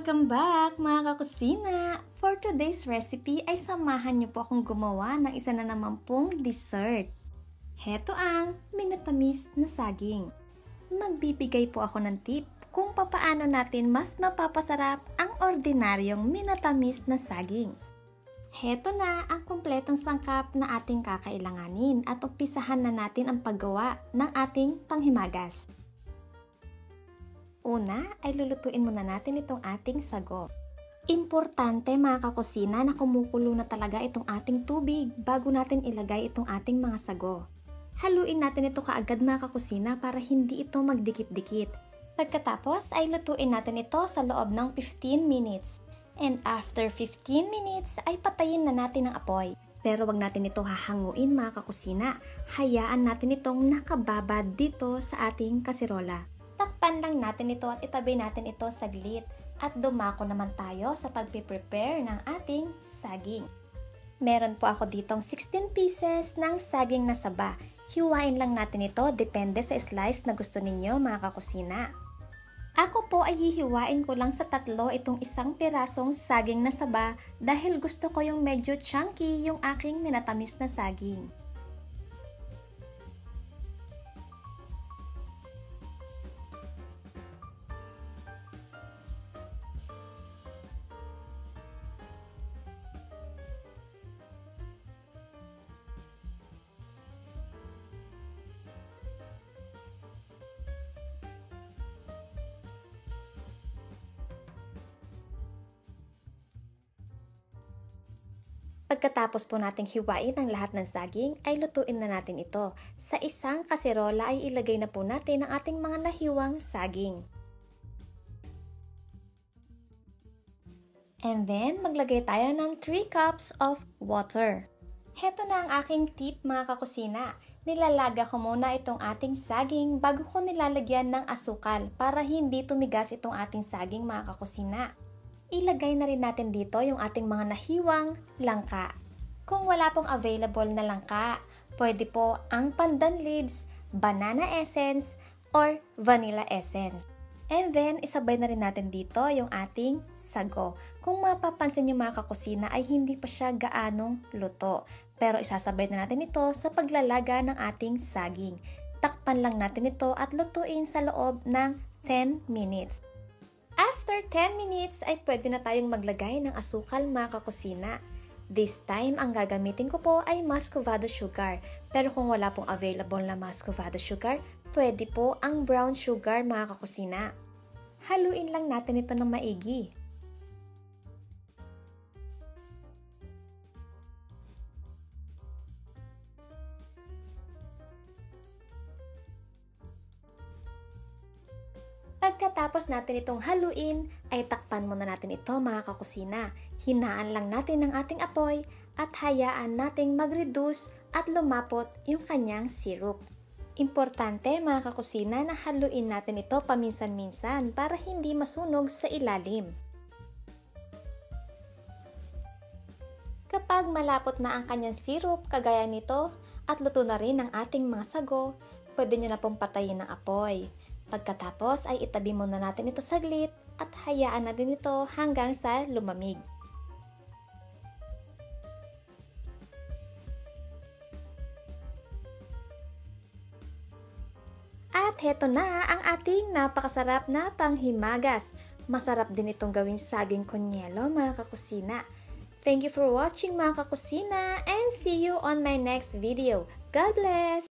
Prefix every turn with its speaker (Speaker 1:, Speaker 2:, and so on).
Speaker 1: Welcome back mga kakusina! For today's recipe ay samahan niyo po akong gumawa ng isa na naman pong dessert. Heto ang minatamis na saging. Magbibigay po ako ng tip kung papaano natin mas mapapasarap ang ordinaryong minatamis na saging. Heto na ang kumpletong sangkap na ating kakailanganin at umpisahan na natin ang paggawa ng ating panghimagas. Una ay lulutuin muna natin itong ating sago. Importante mga kakusina na kumukulo na talaga itong ating tubig bago natin ilagay itong ating mga sago. Haluin natin ito kaagad mga kakusina para hindi ito magdikit-dikit. Pagkatapos ay lutuin natin ito sa loob ng 15 minutes. And after 15 minutes ay patayin na natin ang apoy. Pero wag natin ito hahanguin mga kakusina. Hayaan natin itong nakababad dito sa ating kasirola. Takpan lang natin ito at itabi natin ito saglit at dumako naman tayo sa pagpiprepare ng ating saging. Meron po ako ditong 16 pieces ng saging na saba. Hiwain lang natin ito depende sa slice na gusto ninyo mga kakusina. Ako po ay hihiwain ko lang sa tatlo itong isang pirasong saging na saba dahil gusto ko yung medyo chunky yung aking minatamis na saging. Pagkatapos po nating hiwain ang lahat ng saging, ay lutuin na natin ito. Sa isang kaserola ay ilagay na po natin ang ating mga nahiwang saging. And then, maglagay tayo ng 3 cups of water. Heto na ang aking tip mga kakusina. Nilalaga ko muna itong ating saging bago ko nilalagyan ng asukal para hindi tumigas itong ating saging mga kakusina. Ilagay na rin natin dito yung ating mga nahiwang langka. Kung wala pong available na langka, pwede po ang pandan leaves, banana essence, or vanilla essence. And then, isabay na rin natin dito yung ating sago. Kung mapapansin nyo mga kakusina ay hindi pa siya gaanong luto. Pero isasabay na natin ito sa paglalaga ng ating saging. Takpan lang natin ito at lutuin sa loob ng 10 minutes. After 10 minutes ay pwede na tayong maglagay ng asukal mga kakusina. This time, ang gagamitin ko po ay muscovado sugar. Pero kung wala pong available na muscovado sugar, pwede po ang brown sugar mga kakusina. Haluin lang natin ito ng maigi. Pagkatapos natin itong haluin, ay takpan muna natin ito mga kakusina. Hinaan lang natin ang ating apoy at hayaan nating mag-reduce at lumapot yung kanyang syrup. Importante mga kakusina na haluin natin ito paminsan-minsan para hindi masunog sa ilalim. Kapag malapot na ang kanyang syrup kagaya nito at luto na rin ang ating mga sago, pwede nyo na pong patayin ng apoy. Pagkatapos ay itabi muna natin ito saglit at hayaan natin ito hanggang sa lumamig. At heto na ang ating napakasarap na panghimagas. Masarap din itong gawing saging konyelo mga kakusina. Thank you for watching mga kakusina and see you on my next video. God bless!